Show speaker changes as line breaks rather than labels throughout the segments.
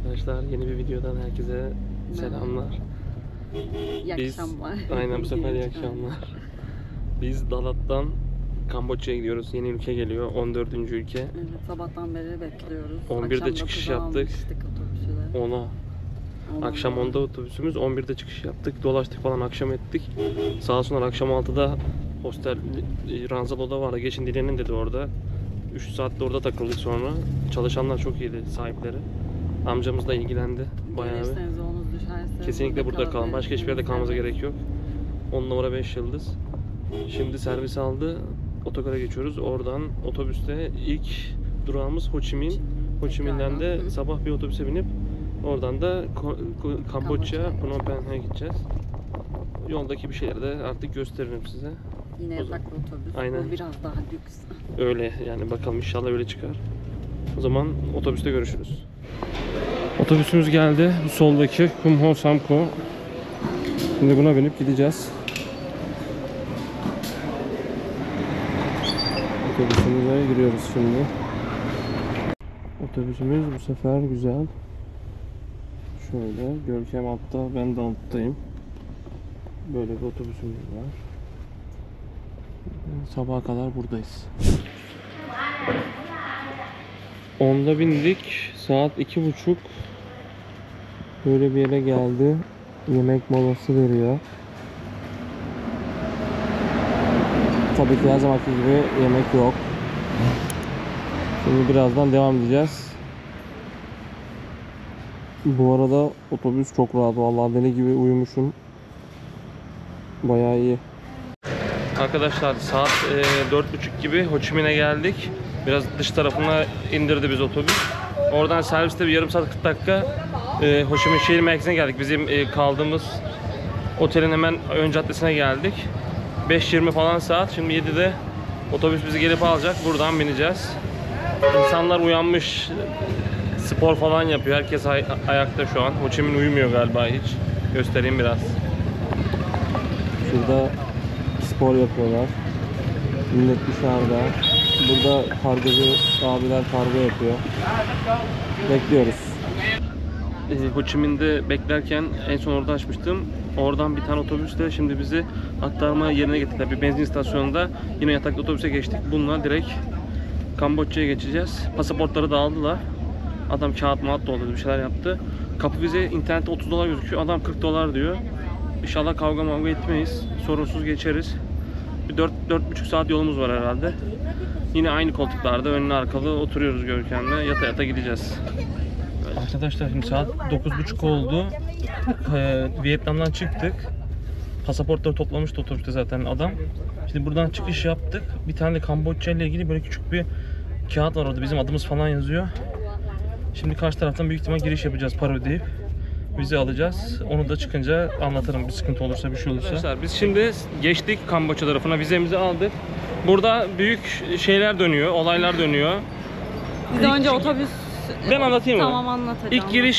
arkadaşlar, yeni bir videodan herkese selamlar.
İyi akşamlar.
Aynen, bu sefer iyi akşamlar. Biz Dalat'tan Kamboçya'ya gidiyoruz. Yeni ülke geliyor. 14. ülke.
Evet, sabahtan beri bekliyoruz.
11'de
Akşam
çıkış
9'da
yaptık.
almıştık otobüsüyle.
10'a. Akşam 10'da otobüsümüz. 11'de çıkış yaptık. Dolaştık falan, akşam ettik. Sağ olsunlar, akşam 6'da hostel Ranzalo'da vardı. Geçin dilenin dedi orada. 3 saatte orada takıldık sonra. Çalışanlar çok iyiydi, sahipleri. Amcamız da ilgilendi bayağı bir.
Gelirseniz yolunuz düşerse
Kesinlikle burada kalın. Başka hiçbir yerde kalmanıza gerek yok. 10 numara 5 yıldız. Şimdi servis aldı. Otogara geçiyoruz. Oradan otobüste ilk durağımız Ho Chi Minh. Ho Chi Minh'den de sabah bir otobüse binip oradan da Kamboçya, Phnom Penh'e gideceğiz. Yoldaki bir şeyleri de artık gösteririm size.
Yine yataklı otobüs.
Aynen.
Bu biraz daha lüks.
Öyle yani, bakalım inşallah öyle çıkar. O zaman otobüste görüşürüz. Otobüsümüz geldi. Bu soldaki Kum Ho Samko. Şimdi buna binip gideceğiz. Otobüsümüze giriyoruz şimdi. Otobüsümüz bu sefer güzel. Şöyle, Görkem altta, ben de alttayım. Böyle bir otobüsümüz var. Sabaha kadar buradayız. 10'da bindik. Saat 2:30. Böyle bir yere geldi. Yemek molası veriyor. Tabii ki her zamanki gibi yemek yok. Şimdi birazdan devam edeceğiz. Bu arada otobüs çok rahat. Vallahi deli gibi uyumuşum. Bayağı iyi. Arkadaşlar saat 4:30 gibi Ho Chi Minh'e geldik. Biraz dış tarafına indirdi biz otobüs. Oradan serviste bir yarım saat 40 dakika Ho Chi Minh şehir merkezine geldik. Bizim kaldığımız otelin hemen ön caddesine geldik. 5:20 falan saat. Şimdi 7'de otobüs bizi gelip alacak. Buradan bineceğiz. İnsanlar uyanmış. Spor falan yapıyor. Herkes ayakta şu an. Ho Chi Minh uyumuyor galiba hiç. Göstereyim biraz. Şurada spor yapıyorlar. Millet dışarıda. Burada kargocu abiler kargo yapıyor. Bekliyoruz. Ho Chi Minh'de beklerken en son orada açmıştım. Oradan bir tane otobüsle şimdi bizi aktarma yerine getirdiler. Bir benzin istasyonunda yine yataklı otobüse geçtik. Bununla direkt Kamboçya'ya geçeceğiz. Pasaportları da aldılar. Adam kağıt mağat doldurdu, bir şeyler yaptı. Kapı vize internette $30 gözüküyor. Adam $40 diyor. İnşallah kavga mavga etmeyiz. Sorunsuz geçeriz. Bir 4-4,5 saat yolumuz var herhalde. Yine aynı koltuklarda önlü arkalı oturuyoruz Görkem'le. Yata yata gideceğiz. Arkadaşlar şimdi saat 9:30 oldu. Vietnam'dan çıktık. Pasaportları toplamıştı otobüste zaten adam. Şimdi buradan çıkış yaptık. Bir tane de Kamboçya ile ilgili böyle küçük bir kağıt var orada. Bizim adımız falan yazıyor. Şimdi karşı taraftan büyük ihtimal giriş yapacağız, para ödeyip. Vize alacağız. Onu da çıkınca anlatırım, bir sıkıntı olursa, bir şey olursa. Arkadaşlar biz şimdi geçtik Kamboçya tarafına. Vizemizi aldık. Burada büyük şeyler dönüyor, olaylar dönüyor.
Biz önce otobüs...
Ben anlatayım mı?
Tamam, anlat hadi.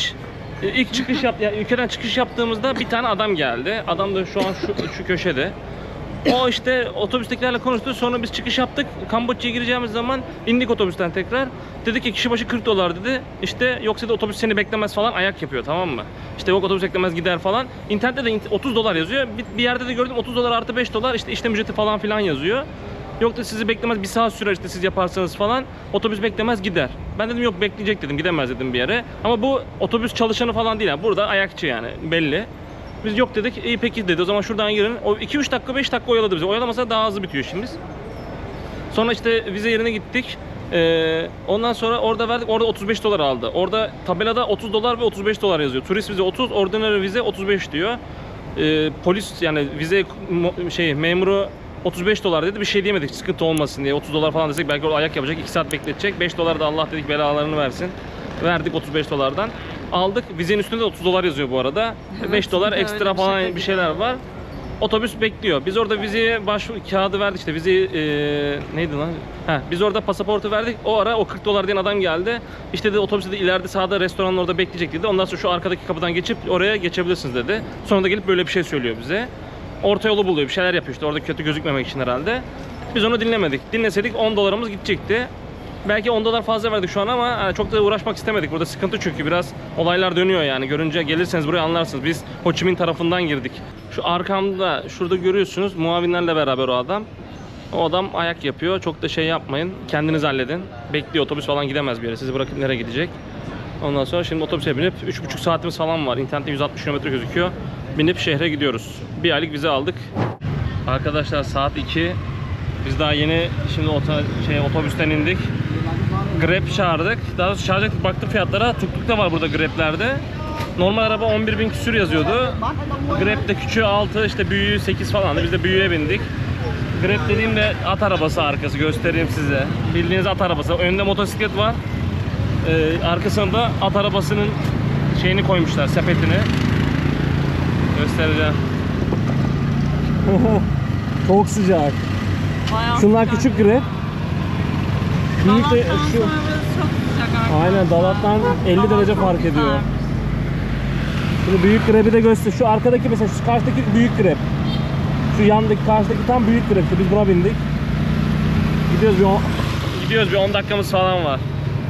İlk çıkış yani ülkeden çıkış yaptığımızda bir tane adam geldi. Adam da şu an şu köşede. O işte otobüstekilerle konuştu. Sonra biz çıkış yaptık. Kamboçya'ya gireceğimiz zaman indik otobüsten tekrar. Dedi ki kişi başı $40 dedi. İşte yoksa da otobüs seni beklemez falan, ayak yapıyor, tamam mı? İşte yok otobüs beklemez gider falan. İnternette de $30 yazıyor. Bir yerde de gördüm $30 artı $5 işte işlem ücreti falan filan yazıyor. Yok da sizi beklemez, bir saat sürer işte siz yaparsanız falan. Otobüs beklemez gider. Ben dedim yok bekleyecek dedim, gidemez dedim bir yere. Ama bu otobüs çalışanı falan değil yani. Burada ayakçı yani, belli. Biz yok dedik. İyi peki dedi. O zaman şuradan girin. O 2-3 dakika 5 dakika oyaladı bizi. Oyalamasa daha hızlı bitiyor işimiz. Sonra işte vize yerine gittik. Ondan sonra orada verdik. Orada $35 aldı. Orada tabelada $30 ve $35 yazıyor. Turist vize 30, ordinary vize 35 diyor. Polis yani vize memuru $35 dedi. Bir şey diyemedik, sıkıntı olmasın diye. $30 falan desek belki orada ayak yapacak. 2 saat bekletecek. $5 da Allah dedik belalarını versin. Verdik $35'dan. Aldık. Vizenin üstünde de $30 yazıyor bu arada. Evet, $5 ekstra falan bir şeyler var. Otobüs bekliyor. Biz orada vizeye kağıdı verdik işte. Vizeyi neydi lan? Biz orada pasaportu verdik. O ara o $40 diyen adam geldi. İşte de otobüste de ileride sağda restoranın orada bekleyecek dedi. Ondan sonra şu arkadaki kapıdan geçip oraya geçebilirsiniz dedi. Sonra da gelip böyle bir şey söylüyor bize. Orta yolu buluyor. Bir şeyler yapıyor işte. Orada kötü gözükmemek için herhalde. Biz onu dinlemedik. Dinleseydik $10'ımız gidecekti. Belki 10 dolar fazla verdik şu an ama yani çok da uğraşmak istemedik. Burada sıkıntı çünkü biraz olaylar dönüyor yani. Görünce gelirseniz buraya anlarsınız. Biz Ho Chi Minh tarafından girdik. Şu arkamda şurada görüyorsunuz muavinlerle beraber o adam. O adam ayak yapıyor. Çok da şey yapmayın. Kendiniz halledin. Bekliyor, otobüs falan gidemez bir yere. Sizi bırakıp nereye gidecek? Ondan sonra şimdi otobüse binip 3,5 saatimiz falan var. İnternette 160 km gözüküyor. Binip şehre gidiyoruz. Bir aylık vize aldık. Arkadaşlar saat 2. Biz daha yeni şimdi otobüsten indik. Grab çağırdık. Daha doğrusu çağıracaktık, baktık fiyatlara. Tuk-tuk da var burada Grab'lerde. Normal araba 11.000 küsür yazıyordu. Grab'de küçüğü 6, işte büyüğü 8 falan. Biz de büyüğe bindik. Grab dediğimde at arabası arkası, göstereyim size. Bildiğiniz at arabası. Önünde motosiklet var. Arkasında at arabasının şeyini koymuşlar, sepetini. Göstereceğim. Çok sıcak.
Bayağı
Şunlar
sıcak.
küçük Grab. Büyük de
Dalat'tan
şu.
sonra burası çok sıcak arkadaşlar.
Aynen, Dalat'tan 50
Dalat
derece
çok
fark
güzel.
ediyor. Şimdi büyük Grab'i de göster. Şu arkadaki mesela, şu karşıdaki büyük Grab. Şu yandaki, karşıdaki tam büyük Grab. Biz buna bindik. Gidiyoruz bir 10 dakikamız falan var.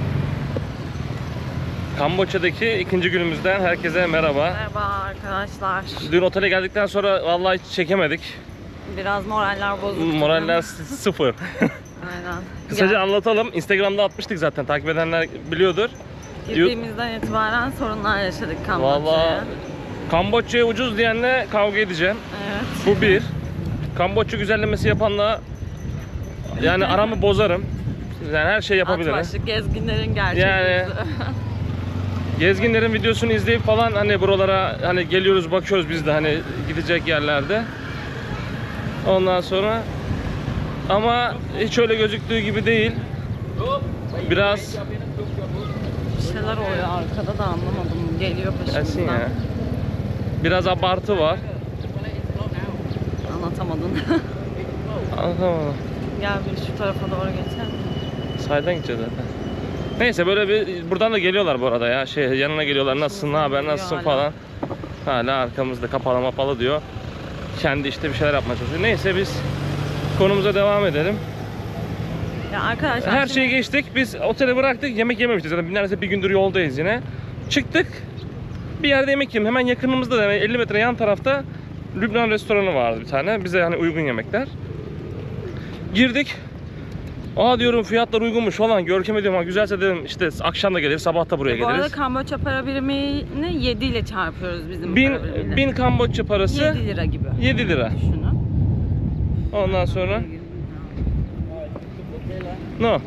Kamboçya'daki ikinci günümüzden herkese merhaba.
Merhaba arkadaşlar.
Dün otele geldikten sonra vallahi hiç çekemedik.
Biraz moraller bozuk.
Moraller sıfır.
Aynen.
Kısaca anlatalım. Instagram'da atmıştık zaten. Takip edenler biliyordur.
Girdiğimizden itibaren sorunlar yaşadık
Vallahi
Kamboçya'ya.
Kamboçya'ya ucuz diyenle kavga edeceğim.
Evet.
Bu bir. Kamboçya güzellemesi yapanla yani aramı bozarım. Yani her şey yapabilirim.
At başlık gezginlerin gerçek
Yani-
yüzü.
Gezginlerin videosunu izleyip falan hani buralara hani geliyoruz, bakıyoruz biz de hani gidecek yerlerde. Ondan sonra ama hiç öyle gözüktüğü gibi değil. Biraz
Bir şeyler oluyor arkada da anlamadım. Geliyor
Ersin
peşimizden.
ya. Biraz abartı var.
Anlatamadın.
Anlatamadım.
Gel bir şu tarafa doğru geçelim.
Sahilden gideceğiz zaten. Neyse böyle bir buradan da geliyorlar bu arada ya. Yanına geliyorlar. Nasılsın, ne haber, nasılsın
Hala.
falan. Hala arkamızda kapalı mapalı diyor. Kendi işte bir şeyler yapmaya çalışıyor. Neyse biz konumuza devam edelim.
Ya arkadaşlar
Her
şimdi-
şeyi geçtik. Biz otele bıraktık. Yemek yememiştik zaten. Neredeyse bir gündür yoldayız yine. Çıktık. Bir yerde yemek yedim. Hemen yakınımızda da yani 50 metre yan tarafta Lübnan restoranı vardı bir tane. Bize hani uygun yemekler. Girdik. Aa diyorum fiyatlar uygunmuş falan. Görkem'e diyorum ha güzelse dedim işte akşam da geliriz, sabah da buraya
Bu arada
geliriz.
Kamboçya para birimini 7 ile çarpıyoruz bizim para birimiyle.
1000 Kamboçya parası
7 lira gibi.
7 lira.
Düşünün.
Ondan sonra no.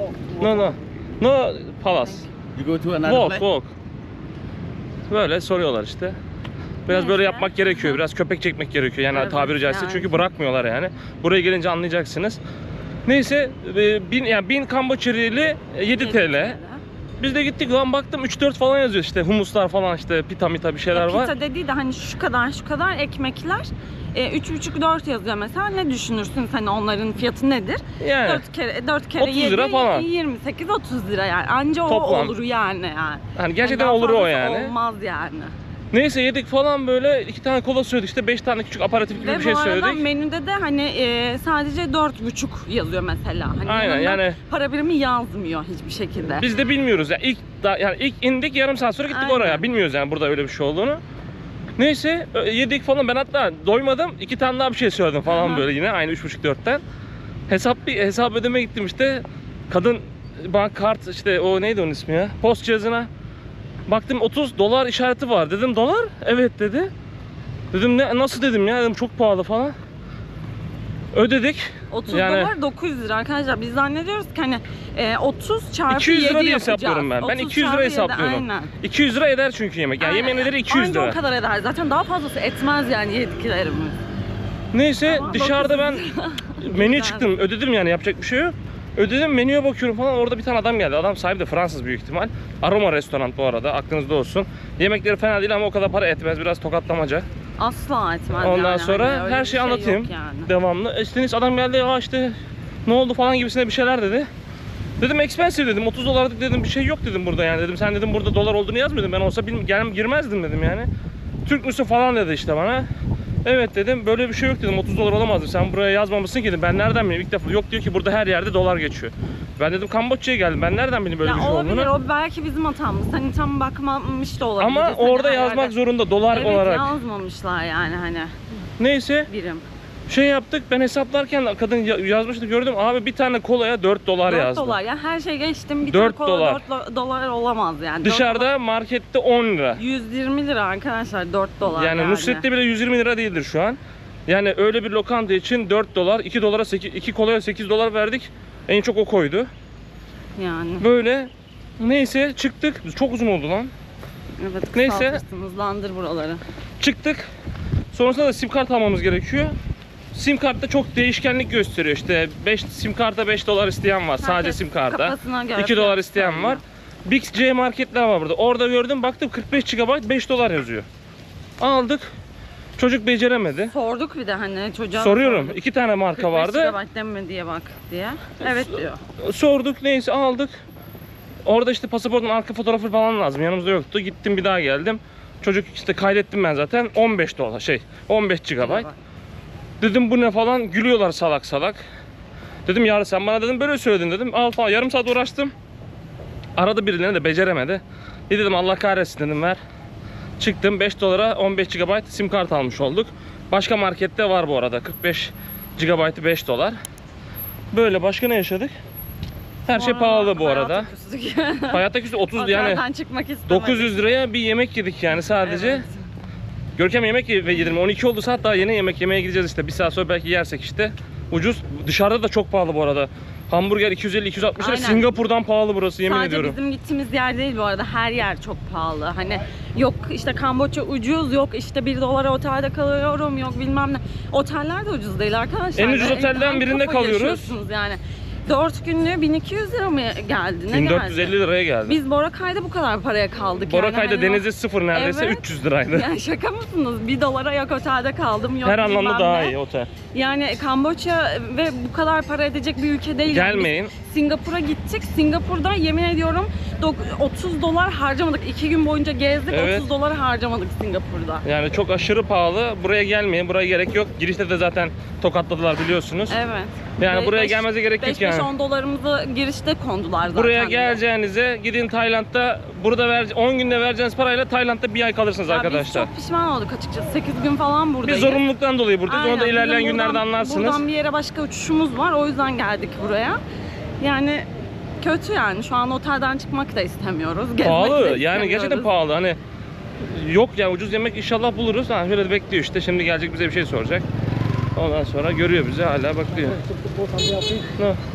No Palace.
You go to another
Walk,
place?
walk. Böyle soruyorlar işte. Biraz
Neyse.
böyle yapmak gerekiyor. Biraz köpek çekmek gerekiyor yani
Evet,
tabiri caizse.
yani.
Çünkü bırakmıyorlar yani. Buraya gelince anlayacaksınız. Neyse 1000 Kamboçya riyali 7 TL. Biz de gittik lan baktım 3-4 falan yazıyor işte humuslar falan işte pita mita bir şeyler var.
Pita dediği de hani şu kadar ekmekler 3,5-4 yazıyor mesela. Ne düşünürsün hani onların fiyatı nedir?
Yani
4 kere
30
7
lira falan.
28-30 lira yani. Anca
Toplam.
o olur yani.
hani gerçekten
Daha
olur o
fazlası
yani.
Olmaz yani.
Neyse yedik falan böyle 2 tane kola söyledik işte 5 tane küçük aparatif gibi
Ve
bir şey
bu arada
söyledik.
menüde de hani sadece 4,5 yazıyor mesela. Hani
Aynen,
yanında
yani-
para birimi yazmıyor hiçbir şekilde.
Biz de bilmiyoruz ya yani ilk indik yarım saat sonra gittik
Aynen.
oraya. Bilmiyoruz yani burada öyle bir şey olduğunu. Neyse yedik falan ben hatta doymadım 2 tane daha bir şey söyledim falan
Aha.
böyle yine aynı 3,5-4'ten. Hesap ödeme gittim işte. Kadın bank kart işte o neydi onun ismi ya? Post cihazına. Baktım 30 dolar işareti var. Dedim dolar? Evet dedi. Dedim nasıl dedim ya dedim çok pahalı falan. Ödedik.
30
yani-
dolar 900 lira arkadaşlar. Biz zannediyoruz ki hani 30 çarpı
200 lira
7
diye
yapacağız.
hesaplıyorum ben. Ben
30
200 lira
çarpı 7,
hesaplıyorum.
Aynen.
200 lira eder çünkü yemek. Yani yemeğin ederi 200
Anca
lira.
o kadar eder. Zaten daha fazlası etmez yani yediklerimiz.
Neyse
Ama
dışarıda ben
900
menüye
Güzel.
çıktım. Ödedim yani yapacak bir şey yok. Ödedim menüye bakıyorum falan orada bir tane adam geldi. Adam sahibi de Fransız büyük ihtimal. Aroma restoran bu arada aklınızda olsun. Yemekleri fena değil ama o kadar para etmez. Biraz tokatlamaca.
Asla etmez
Ondan
yani.
sonra
Hani öyle
her
bir
şeyi
şey
anlatayım.
yok yani.
Devamlı. İşte neyse adam geldi ya işte ne oldu falan gibisine bir şeyler dedi. Dedim expensive dedim 30 dolarlık dedim bir şey yok dedim burada yani dedim sen dedim burada dolar olduğunu yazmıyordun ben olsa girmezdim dedim yani. Türk müsün falan dedi işte bana. Evet dedim böyle bir şey yok dedim 30 dolar olamazdı sen buraya yazmamışsın ki dedim ben nereden bileyim ilk defa yok diyor ki burada her yerde dolar geçiyor. Ben dedim Kamboçya'ya geldim. Ben nereden bileyim böyle
Ya
bir şey
olabilir,
olduğunu?
o belki bizim hatamız. Hani tam bakmamış da olabilir.
Ama
Hani
orada
her
yazmak
yerde.
zorunda dolar
Evet,
olarak.
yazmamışlar yani hani
Neyse
birim.
şey yaptık, ben hesaplarken kadın yazmıştı, gördüm abi bir tane kolaya 4 dolar
4
yazdı.
dolar ya, her şey geçtim, bir
4
tane
dolar.
kola 4 dolar olamaz yani. 4
Dışarıda
dolar,
markette 10 lira.
120 lira arkadaşlar, 4 dolar
Yani Nusret'te bile 120 lira değildir şu an. Yani öyle bir lokanta için 4 dolar, 2 dolara 8, 2 kolaya 8 dolar verdik. En çok o koydu.
Yani.
Böyle neyse çıktık. Çok uzun oldu lan.
Evet,
Neyse.
kısaltırsın, hızlandır buraları.
Çıktık. Sonrasında da sim kart almamız gerekiyor. Sim kartta çok değişkenlik gösteriyor. İşte 5 sim karta 5 dolar isteyen var. Sadece
Herkes
sim karta.
kafasına göre
2 dolar
fiyat
isteyen
söylüyor.
var. Big C marketler var burada. Orada gördüm, baktım 45 GB 5 dolar yazıyor. Aldık. Çocuk beceremedi.
Sorduk bir de hani çocuğa
Soruyorum.
sorduk.
2 tane marka vardı.
45 GB mi diye bak diye. Evet diyor.
Sorduk, neyse aldık. Orada işte pasaportun arka fotoğrafı falan lazım. Yanımızda yoktu. Gittim bir daha geldim. Çocuk işte kaydettim ben zaten. 15 dolar 15 GB. Dedim bu ne falan, gülüyorlar salak salak. Dedim yarın sen bana dedim böyle söyledin dedim. Al falan, yarım saat uğraştım. Aradı birilerine de beceremedi. Dedim Allah kahretsin dedim, ver. Çıktım 5 dolara 15 GB sim kart almış olduk. Başka markette var bu arada 45 GB'ı 5 dolar. Böyle başka ne yaşadık? Her şey pahalı bu arada. Hayatta küstü 30 yani
çıkmak istemedik.
900 liraya bir yemek yedik yani sadece.
Evet.
Görkem yemek yedim. 12 oldu saat, daha yeni yemek yemeye gideceğiz işte. Bir saat sonra belki yersek işte. Ucuz. Dışarıda da çok pahalı bu arada. Hamburger 250-260 lira.
Aynen.
Singapur'dan pahalı burası, yemin
Sadece
ediyorum.
bizim gittiğimiz yer değil bu arada, her yer çok pahalı. Hani yok işte Kamboçya ucuz, yok işte 1 dolara otelde kalıyorum, yok bilmem ne. Oteller de ucuz değil arkadaşlar.
En ucuz otelden
Hangi
birinde
kafa
kalıyoruz.
yaşıyorsunuz yani. 4 günlüğü 1200 lira mı geldi? Ne
1450
geldi?
liraya geldi.
Biz Boracay'da bu kadar paraya kaldık.
Boracay'da
yani.
denize sıfır neredeyse,
Evet.
300 liraydı.
Yani şaka mısınız? 1 dolara yok otelde kaldım, yok
Her anlamda
bilmem
daha
ne.
iyi otel.
Yani Kamboçya ve bu kadar para edecek bir ülke değil. Yani
Gelmeyin.
biz Singapur'a gittik. Singapur'da yemin ediyorum 30 dolar harcamadık. 2 gün boyunca gezdik,
Evet.
30 dolar harcamadık Singapur'da.
Yani çok aşırı pahalı. Buraya gelmeyin. Buraya gerek yok. Girişte de zaten tokatladılar biliyorsunuz.
Evet.
Yani
Ve
buraya gelmenize gerek yok yani.
5-10 dolarımızı girişte kondular zaten.
Buraya
bize.
geleceğinize gidin Tayland'da, burada 10 günde vereceğiniz parayla Tayland'da bir ay kalırsınız
Ya
arkadaşlar.
Biz çok pişman olduk açıkçası. 8 gün falan
Biz
buradayız.
zorunluluktan dolayı buradayız. Onu da
Aynen,
ilerleyen
bizim
günlerde
buradan-
anlarsınız.
Buradan bir yere başka uçuşumuz var. O yüzden geldik buraya. Yani kötü yani. Şu an otelden çıkmak da istemiyoruz. Gezmek de
Pahalı. Yani
istemiyoruz.
gerçekten pahalı. Hani yok ya, ucuz yemek inşallah buluruz. Ha, şöyle de bekliyor işte. Şimdi gelecek bize bir şey soracak. Ondan sonra görüyor bizi, hala bakıyor. No. Yani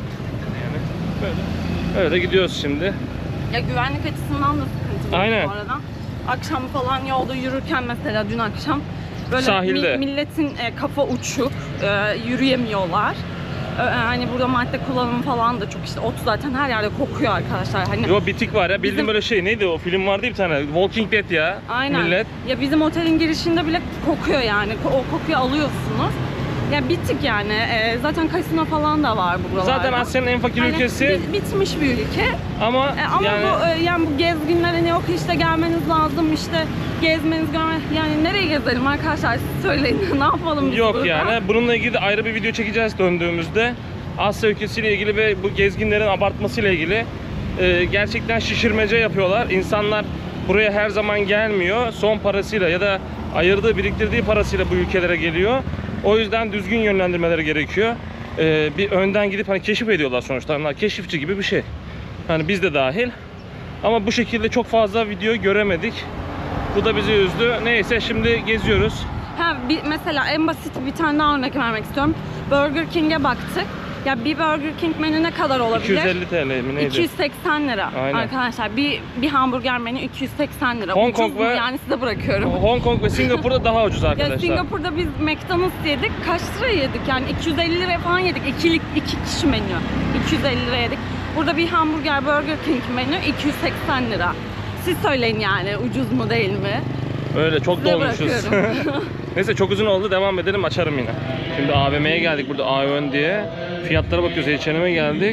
öyle gidiyoruz şimdi.
Ya güvenlik açısından da sıkıntı var
Aynen.
bu arada. Akşam falan yolda yürürken mesela dün akşam böyle
Sahilde.
milletin kafa uçuk, yürüyemiyorlar. Hani burada madde kullanımı falan da çok, işte ot zaten her yerde kokuyor arkadaşlar. Hani
Yo, bitik var ya. Bildiğin
Bizim-
böyle şey, neydi o film vardı bir tane. Walking Dead ya.
aynen.
Millet.
Ya bizim otelin girişinde bile kokuyor yani. O kokuyu alıyorsunuz. Ya bittik yani. Zaten kasino falan da var bu buralarda.
Zaten Asya'nın en fakir
Hani
ülkesi
bitmiş bir ülke.
ama,
Ama
yani
yani bu gezginlere hani yok işte gelmeniz lazım, işte gezmeniz yani nereye gezelim arkadaşlar, siz söyleyin. Ne yapalım biz
yok
burada?
yani. Bununla ilgili de ayrı bir video çekeceğiz döndüğümüzde. Asya ülkesiyle ilgili ve bu gezginlerin abartmasıyla ilgili gerçekten şişirmece yapıyorlar. İnsanlar buraya her zaman gelmiyor. Son parasıyla ya da ayırdığı, biriktirdiği parasıyla bu ülkelere geliyor. O yüzden düzgün yönlendirmeleri gerekiyor. Bir önden gidip hani keşif ediyorlar sonuçta. Onlar keşifçi gibi bir şey. Hani biz de dahil. Ama bu şekilde çok fazla video göremedik. Bu da bizi üzdü. Neyse şimdi geziyoruz.
Mesela en basit bir tane daha örnek vermek istiyorum. Burger King'e baktık. Ya bir Burger King menü ne kadar olabilir?
250 TL mi neydi?
280 lira.
Aynen.
Arkadaşlar bir hamburger menü 280 lira.
Hong
Ucuz
Kong
mu?
ve-
Yani size bırakıyorum.
Hong Kong ve Singapur'da daha ucuz
Ya
arkadaşlar.
Singapur'da biz McDonald's yedik. Kaç lira yedik? Yani 250 liraya falan yedik. İki kişi menü. 250 lira yedik. Burada bir hamburger Burger King menü 280 lira. Siz söyleyin yani, ucuz mu değil mi?
Öyle çok
Size
dolmuşuz.
bırakıyorum.
Neyse çok uzun oldu, devam edelim, açarım yine. Şimdi AVM'ye geldik, burada AVM diye. Fiyatlara bakıyoruz, H&M'e geldik.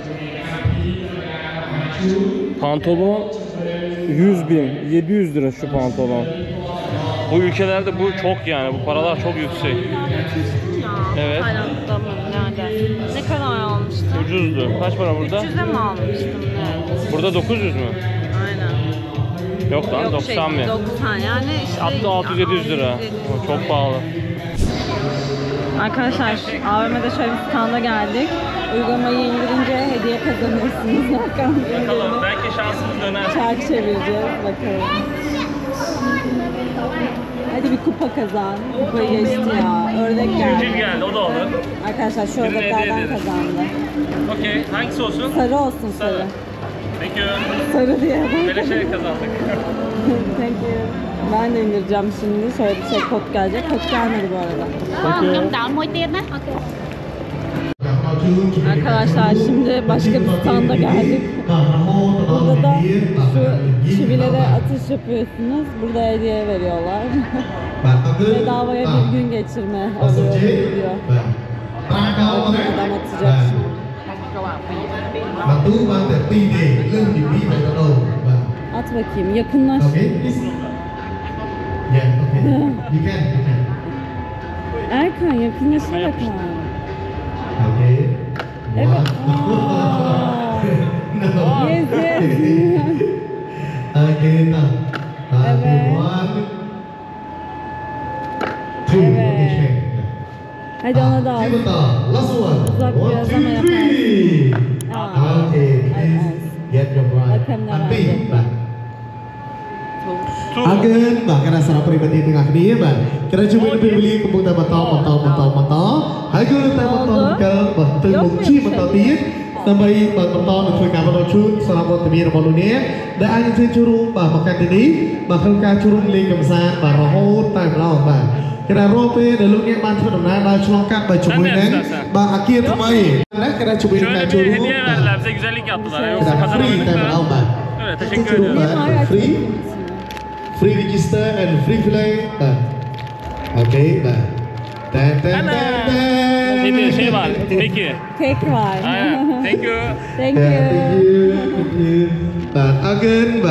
Pantolon 100.000, 700 lira şu pantolon. Bu ülkelerde bu çok yani, bu paralar çok yüksek. Evet.
Tayland'da mı? Nerede? Ne kadar almıştım?
ucuzdu. Kaç para burada?
300'e mi almıştım ne?
Burada 900 mü?
Aynen.
Yok lan,
Yok
90 mı?
90 yani işte.
Hatta 600-700 lira. O çok pahalı.
Arkadaşlar AVM'de şöyle bir standa geldik. Uygulamayı indirince hediye kazanırsınız.
Bakalım belki şansımız döner.
Çark çevireceğiz bakalım. Hadi bir kupa kazan. Kupayı geçti ya. Ördek
Civciv
geldi.
geldi, o da olur.
Arkadaşlar şu
Birine hediye
ördeklerden
ederiz.
kazandı.
Okey, hangisi olsun?
Sarı olsun sarı.
Thank you.
Sarı diye.
Böyle şey kazandık.
Thank you. Ben de indireceğim şimdi. Şöyle bir şey kod gelecek. Kod gelmedi bu arada.
Nhâm đỏ môi tiên á.
Arkadaşlar şimdi başka bir standa geldik. Burada da şu çivilere atış yapıyorsunuz. Burada hediye veriyorlar. Bedavaya bir gün geçirme oluyor diyor. Adam atacak şimdi. At bakayım yakınlaş. Erkan yakınlaşır bakalım. Evet. Aa. Yes, yes. Evet. Hadi ona da al. Uzak biraz ama yaparsın. Bakalım ne verecek.
Agen, bahkan asal peribadi tengah ni, bah. Kena cuba lebih beli kebun tak mentau. Harga tak mentau ke, bah, termungci mentau tiap. Sampai bah mentau nak cuci kapal cuci, selama temir malu ni. Dan angin cenderung bah makan ini, makan kacurung lagi kemasan, bah rohot tak melau bah. Kena rope dalam ni mantu nama dah celangkat bah cuba ni, bah akhir temai. Kena cuba
Şöyle bir
kacurung.
hediye verdiler bize, güzellik yaptılar. Yoksa
Kena free
kazanamadık
tak melau
da.
bah.
Evet, teşekkür ederim.
Free. Free register and free play. Okay,
Hediye şey var, peki.
Kek var.
Aynen, thank you.
Thank
Thank
you.
you. Again,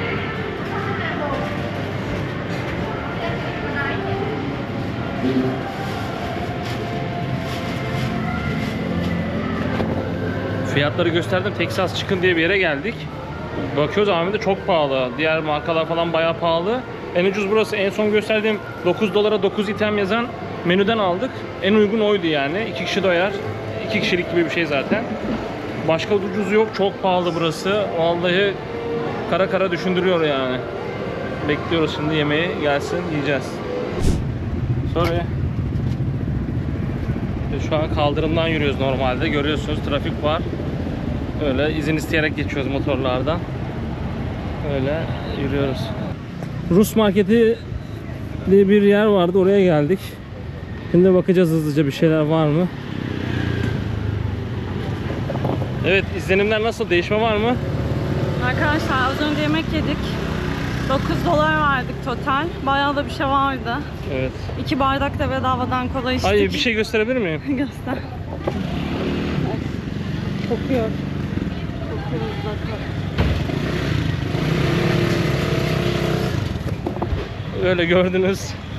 Fiyatları gösterdim. Texas Chicken diye bir yere geldik. Bakıyoruz AVM'de çok pahalı. Diğer markalar falan bayağı pahalı. En ucuz burası. En son gösterdiğim 9 dolara 9 item yazan menüden aldık. En uygun oydu yani. 2 kişi doyar. 2 kişilik gibi bir şey zaten. Başka ucuz yok. Çok pahalı burası. Vallahi kara kara düşündürüyor yani. Bekliyoruz şimdi yemeği gelsin, yiyeceğiz. Sorry. Şu an kaldırımdan yürüyoruz normalde. Görüyorsunuz trafik var. Öyle izin isteyerek geçiyoruz motorlardan. Öyle yürüyoruz. Rus marketi diye bir yer vardı. Oraya geldik. Şimdi bakacağız hızlıca bir şeyler var mı? Evet, izlenimler nasıl? Değişme var mı?
Arkadaşlar az önce yemek yedik. 9 dolar verdik total. Bayağı da bir şey vardı.
Evet.
2 bardak da bedavadan kola içtik.
Ay, bir şey gösterebilir miyim?
Göster. Kokuyor. Kokuyor zaten.
Öyle gördünüz.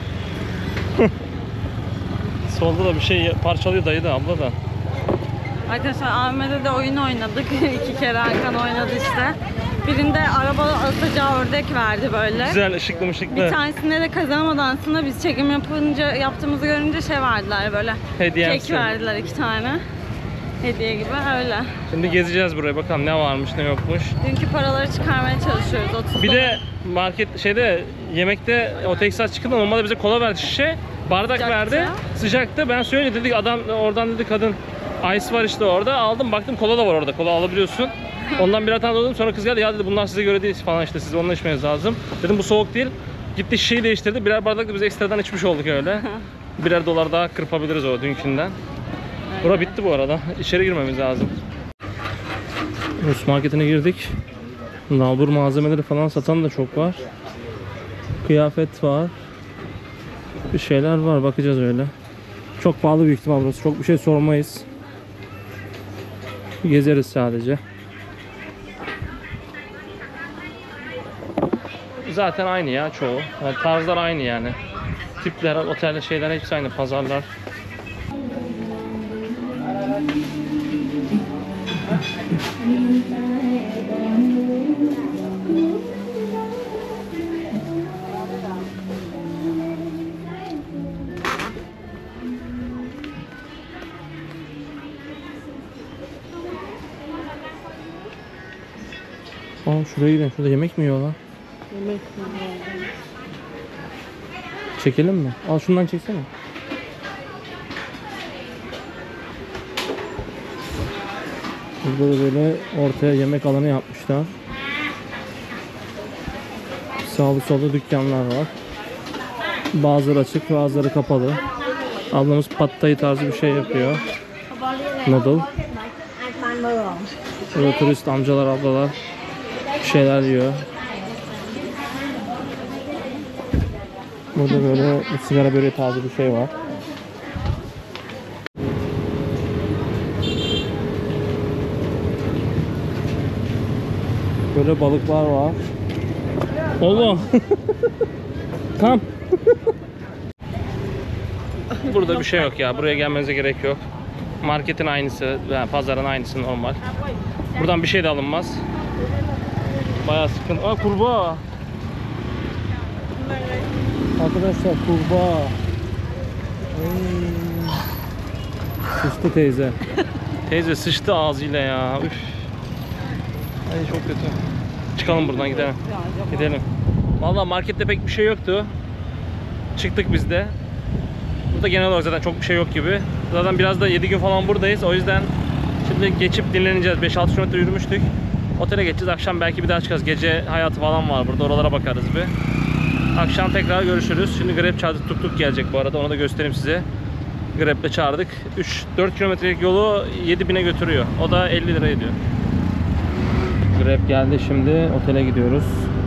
Solda da bir şey parçalıyor dayı da, abla da.
Arkadaşlar AVM'de de oyun oynadık. 2 kere Erkan oynadı işte. Birinde araba atacağı ördek verdi böyle.
Güzel, ışıklı mışıklı.
Bir tanesinde de kazanamadan aslında biz çekim yaptığımızı görünce şey verdiler böyle.
Hediyemsi.
Kek verdiler 2 tane. Hediye gibi öyle.
Şimdi gezeceğiz buraya, bakalım ne varmış ne yokmuş.
Dünkü paraları çıkarmaya çalışıyoruz. 30
Bir
dolar.
de market yemekte o Texas Chicken'da normalde bize kola verdi, şişe. Bardak
Sıcaktı.
verdi. Sıcaktı. Ben söyledim, dedik adam oradan, dedi kadın ice var işte orada. Aldım, baktım kola da var orada. Kola alabiliyorsun. Ondan birer tane doldum. Sonra kız geldi, ya dedi bunlar size göre değil falan, işte siz onunla içmeniz lazım. Dedim bu soğuk değil. Gitti şişeyi değiştirdi. Birer bardak da biz ekstradan içmiş olduk öyle. Birer dolar daha kırpabiliriz o dünkünden. Bura bitti bu arada. İçeri girmemiz lazım. Rus marketine girdik. Nalbur malzemeleri falan satan da çok var. Kıyafet var. Bir şeyler var, bakacağız öyle. Çok pahalı büyük ihtimal burası. Çok bir şey sormayız. Gezeriz sadece. Zaten aynı ya çoğu. Yani tarzlar aynı yani. Tipler, oteller, şeyler hepsi aynı. Pazarlar. Aa şuraya gidelim. Şurada yemek mi yiyorlar?
Yemek
Çekelim mi? Al şundan çeksene. Burada da böyle ortaya yemek alanı yapmışlar. Sağlı solda dükkanlar var. Bazıları açık, bazıları kapalı. Ablamız pad thai tarzı bir şey yapıyor. Noodle. Burada turist amcalar, ablalar bir şeyler yiyor. Burada böyle bir sigara böreği tarzı bir şey var. Böyle balıklar var. Allah! Tam. Burada bir şey yok ya. Buraya gelmenize gerek yok. Marketin aynısı, yani pazarın aynısı normal. Buradan bir şey de alınmaz. Bayağı sıkıntı. Aa kurbağa. Arkadaşlar kurbağa. Sıçtı teyze. Teyze sıçtı ağzıyla ya. Üf. Ay çok kötü. Çıkalım buradan gidelim. Gidelim. Vallahi markette pek bir şey yoktu. Çıktık biz de. Burada genel olarak zaten çok bir şey yok gibi. Zaten biraz da 7 gün falan buradayız. O yüzden şimdi geçip dinleneceğiz. 5-6 kilometre yürümüştük. Otele geçeceğiz. Akşam belki bir daha çıkarız. Gece hayatı falan var burada. Oralara bakarız bir. Akşam tekrar görüşürüz. Şimdi Grab çağırdık. Tuk tuk gelecek bu arada. Onu da göstereyim size. Grab'le çağırdık. 3-4 kilometrelik yolu 7.000'e götürüyor. O da 50 lira ediyor. Grab geldi şimdi. Otele gidiyoruz.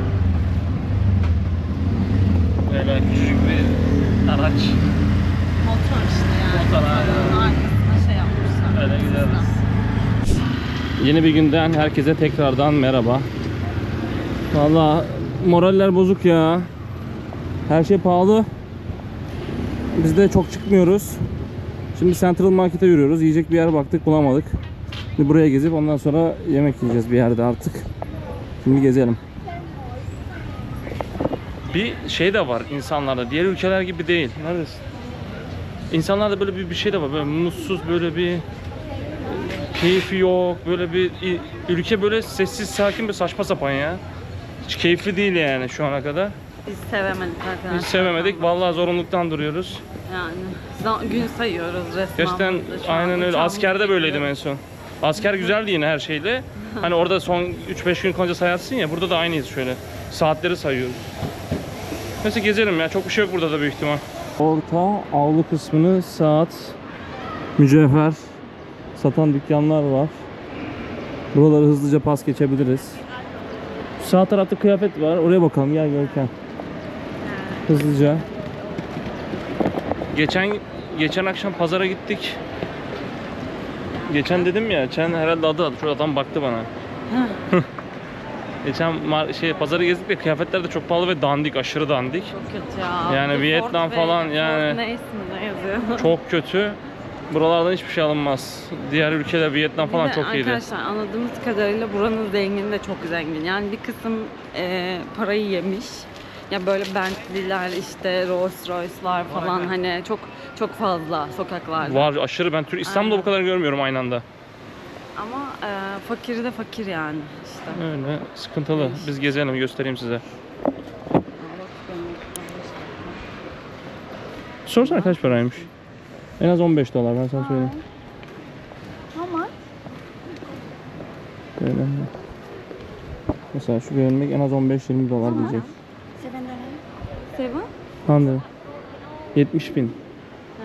Böyle küçük bir araç.
Motor işte yani.
Motor, aynen.
Motorun arkasına şey yapmışlar.
Öyle gideriz. Yeni bir günden herkese tekrardan merhaba. Vallahi moraller bozuk ya. Her şey pahalı. Biz de çok çıkmıyoruz. Şimdi Central Market'e yürüyoruz. Yiyecek bir yer baktık, bulamadık. Şimdi buraya gezip ondan sonra yemek yiyeceğiz bir yerde artık. Şimdi gezelim. Bir şey de var insanlarda. Diğer ülkeler gibi değil. Neredesin? İnsanlarda böyle bir şey de var. Böyle mutsuz, böyle bir keyfi yok. Böyle bir ülke böyle sessiz, sakin ve saçma sapan ya. Hiç keyifli değil yani şu ana kadar.
Biz sevemedik arkadaşlar.
Biz sevemedik. Vallahi zorunluluktan duruyoruz.
Yani gün sayıyoruz resmen.
Gerçekten
Şu an
aynen öyle.
uçağımız
Askerde böyleydim
bekliyor.
en son. Asker güzeldi yine her şeyle. Hani orada son 3-5 gün kalınca sayarsın ya. Burada da aynıyız şöyle. Saatleri sayıyoruz. Neyse gezelim ya. Çok bir şey yok burada da büyük ihtimal. Orta avlu kısmını saat, mücevher satan dükkanlar var. Buraları hızlıca pas geçebiliriz. Sağ tarafta kıyafet var. Oraya bakalım. Gel Görkem. Hızlıca. Geçen akşam pazara gittik. Geçen dedim ya, herhalde adı. Şu adam baktı bana. Geçen pazarı gezdik ve kıyafetler de çok pahalı ve dandik, aşırı dandik.
Çok kötü ya.
Yani
Ford
Vietnam
ve
falan
Ford
yani
ne ismi ne yazıyor?
çok kötü. Buralardan hiçbir şey alınmaz. Diğer ülkeler, Vietnam
Bir
falan
de
çok iyiydi.
arkadaşlar anladığımız kadarıyla buranın zengini de çok zengin. Yani bir kısım parayı yemiş. Ya böyle Bentley'ler işte Rolls Royce'lar falan hani çok fazla sokaklarda.
Var aşırı, ben İstanbul'da
Aynen.
bu kadar görmüyorum aynı anda.
Ama fakiri de fakir yani işte.
Öyle sıkıntılı. Biz gezelim, göstereyim size. Sorsana kaç paraymış? En az 15 dolar, ben sana söyleyeyim.
Ama
Böyle. Mesela şu gömlek en az 15-20 dolar diyecek.
Seven?
Anladım. 70.000.
Ha.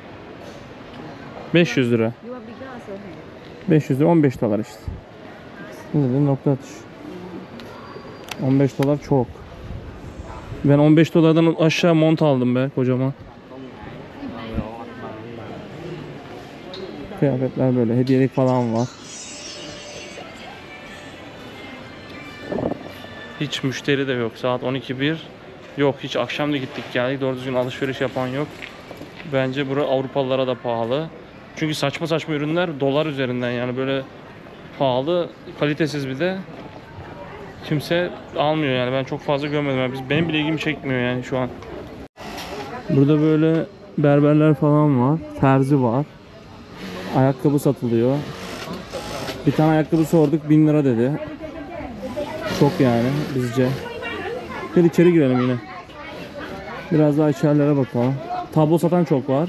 500 lira. 500 lira 15 dolar işte. Ne dedi? Nokta atış. 15 dolar çok. Ben 15 dolardan aşağı mont aldım be kocaman. Kıyafetler böyle, hediyelik falan var. Hiç müşteri de yok. Saat 12.01. Yok, hiç akşam da gittik geldik. Doğru düzgün alışveriş yapan yok. Bence bura Avrupalılara da pahalı. Çünkü saçma saçma ürünler dolar üzerinden, yani böyle pahalı, kalitesiz bir de kimse almıyor yani. Ben çok fazla görmedim. Yani benim bile ilgimi çekmiyor yani şu an. Burada böyle berberler falan var. Terzi var. Ayakkabı satılıyor. Bir tane ayakkabı sorduk, 1000 lira dedi. Çok yani bizce. Gel içeri girelim yine. Biraz daha içerilere bakalım. Tablo satan çok var.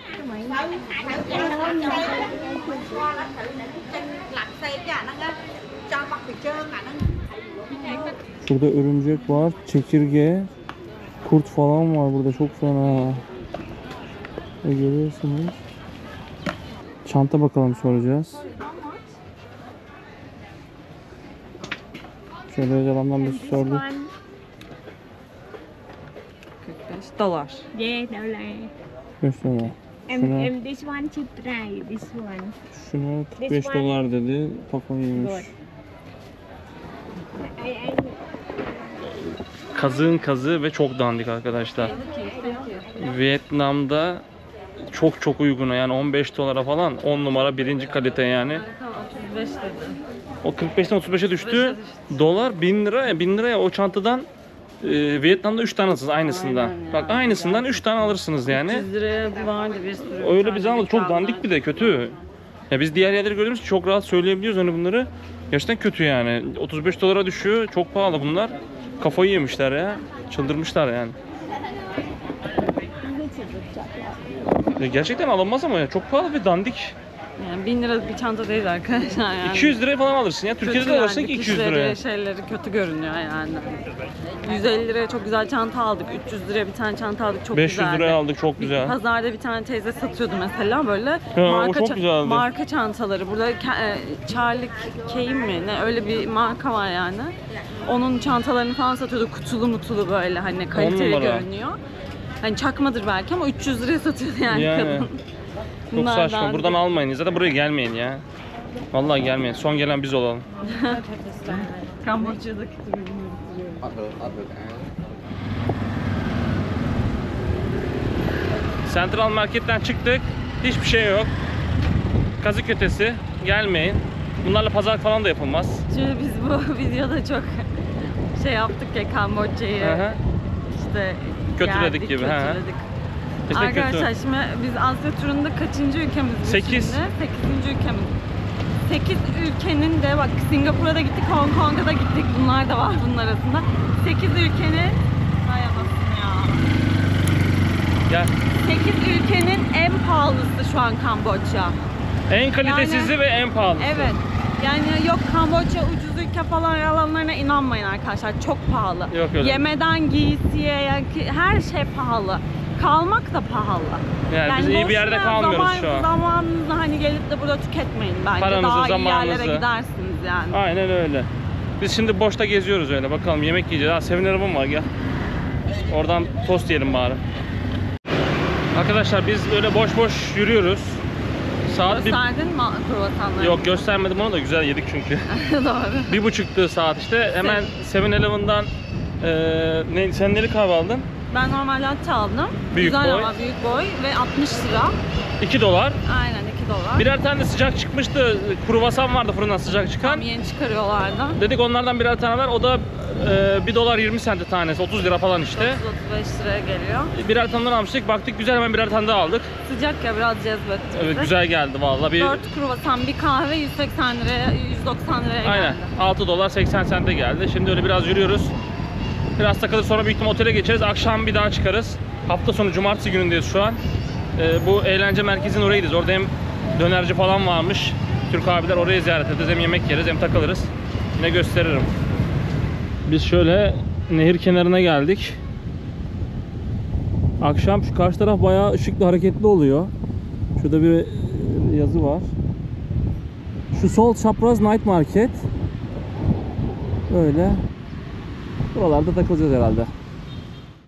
Burada örümcek var, çekirge, kurt falan var burada, çok fena. Görüyorsunuz. Çanta bakalım soracağız. Şöyle adamdan bir sorduk.
$45.
Yeah, đâu là
Göster.
em this one cheap try this one.
Şuna 45 dolar dedi. Kafayı yemiş. Kazığın kazığı ve çok dandik arkadaşlar. Vietnam'da çok uygun yani 15 dolara falan 10 numara birinci kalite yani.
35 dedi.
O 45'ten 35'e düştü. Dolar 1000 lira. 1000 liraya o çantadan Vietnam'da 3 tane alırsınız aynısından.
Aynen ya.
Bak aynısından 3 tane alırsınız yani.
100 liraya vardı bir sürü.
Öyle biz almadık. Çok dandik bir de kötü. Ya biz diğer yerleri gördüğümüz için çok rahat söyleyebiliyoruz hani bunları. Gerçekten kötü yani. 35 dolara düşüyor. Çok pahalı bunlar. Kafayı yemişler ya. Çıldırmışlar yani. Ya gerçekten alınmaz ama ya. Çok pahalı ve dandik.
Yani 1000 lira bir çanta değil arkadaşlar yani.
200 liraya falan alırsın ya. Türkiye'de de alırsın ki 200 liraya.
Şeyleri kötü görünüyor yani. 150 liraya çok güzel çanta aldık. 300 liraya bir tane çanta aldık. Çok
500
güzeldi.
liraya aldık, çok güzel.
Pazarda bir tane teyze satıyordu mesela böyle
o çok güzeldi.
marka çantaları. Burada Charlie Kane mi ne öyle bir marka var yani. Onun çantalarını falan satıyordu. Kutulu mutulu böyle hani kaliteli
numara.
görünüyor. Hani çakmadır belki ama 300 liraya satıyordu yani, kadın.
Çok
Bunlardan
saçma. Buradan almayın. Zaten buraya gelmeyin ya. Vallahi gelmeyin. Son gelen biz olalım.
Kamboçya'daki
Central Market'ten çıktık. Hiçbir şey yok. Kazık ötesi. Gelmeyin. Bunlarla pazar falan da yapılmaz.
Şimdi biz bu videoda çok şey yaptık ya Kamboçya'yı
Hı hı.
işte
Kötüledik
geldik,
gibi, he.
kötüledik.
İşte
Arkadaşlar
kötü.
şimdi biz Asya turunda kaçıncı ülkemiz bu
8.
şimdi? 8. ülkemiz. 8 ülkenin de bak Singapur'a da gittik, Hong Kong'a da gittik. Bunlar da var bunun arasında. 8 ülkenin hay anasını ya.
Gel.
8 ülkenin en pahalısı şu an Kamboçya.
En kalitesizi
Yani-
ve en pahalısı.
Evet. Yani yok Kamboçya ucuz ülke falan yalanlarına inanmayın arkadaşlar. Çok pahalı.
Yok öyle.
Yemeden giysiye yani her şey pahalı. Kalmak da pahalı.
Yani biz iyi bir yerde
boşuna
kalmıyoruz şu an.
Zamanınızı hani gelip de burada tüketmeyin bence.
Paranızı,
Daha iyi
zamanınızı.
yerlere gidersiniz yani.
Aynen öyle. Biz şimdi boşta geziyoruz öyle. Bakalım yemek yiyeceğiz. Ha, Seven arabam var, gel. Oradan tost yiyelim bari. Arkadaşlar biz böyle boş boş yürüyoruz. Saat
Gösterdin mi kruvasanları?
Yok göstermedim, onu da güzel yedik çünkü.
Doğru.
1,5'tü saat işte. Hemen 7-Eleven'dan sen neli kahve aldın?
Ben normal latte aldım.
Büyük
Güzel
boy.
ama büyük boy ve 60 lira.
2 dolar.
Aynen 2 dolar.
Birer tane de sıcak çıkmıştı. Kruvasan vardı fırından sıcak çıkan.
Tam yeni çıkarıyorlardı.
Dedik onlardan birer tane ver. O da 1 dolar 20 senti tanesi. 30 lira falan işte.
30-35 liraya geliyor.
Birer tane almıştık. Baktık güzel, hemen birer tane daha aldık.
Sıcak ya biraz cezbetti bizi.
Evet, güzel geldi vallahi.
4 kruvasan bir kahve 180 liraya 190 liraya
Aynen.
geldi.
6 dolar 80 sente geldi. Şimdi öyle biraz yürüyoruz. Biraz takılır, sonra büyük ihtimal otele geçeriz. Akşam bir daha çıkarız. Hafta sonu cumartesi günündeyiz şu an. Bu eğlence merkezinin oraya gideceğiz. Orada hem dönerci falan varmış. Türk abiler, oraya ziyaret ederiz. Hem yemek yeriz hem takılırız. Yine gösteririm. Biz şöyle nehir kenarına geldik. Akşam şu karşı taraf bayağı ışıklı, hareketli oluyor. Şurada bir yazı var. Şu sol çapraz Night Market. Öyle. Buralarda takılacağız herhalde.